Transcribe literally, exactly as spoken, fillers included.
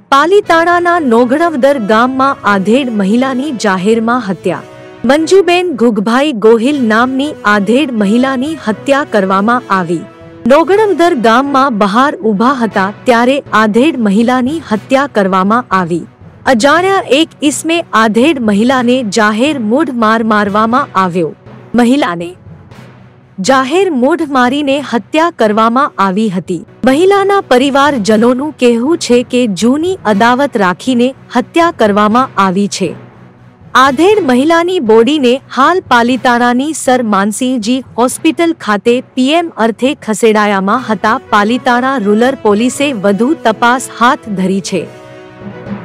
પાલીતાણાના નોગણવદર ગામમાં આધેડ મહિલાની જાહેરમાં હત્યા। મંજુબેન ઘુગભાઈ ગોહિલ નામની આધેડ મહિલાની હત્યા કરવામાં આવી। નોગણવદર ગામમાં બહાર ઊભા હતા ત્યારે આધેડ મહિલાની હત્યા કરવામાં આવી। અજાણ્યા એક ઈસમે આધેડ મહિલાને જાહેર મૂઢ માર મારવામાં આવ્યો। મહિલાને જાહેર મૂઢ મારીને હત્યા કરવામાં આવી હતી। મહિલાના પરિવારજનોનું કહેવું છે કે જૂની અદાવત રાખીને હત્યા કરવામાં આવી છે। આધેડ મહિલાની બોડીને હાલ પાલીતાણાની સર માનસિંહજી હોસ્પિટલ ખાતે પીએમ અર્થે ખસેડાયામાં હતા। પાલીતાણા રૂરલ પોલીસે વધુ તપાસ હાથ ધરી છે।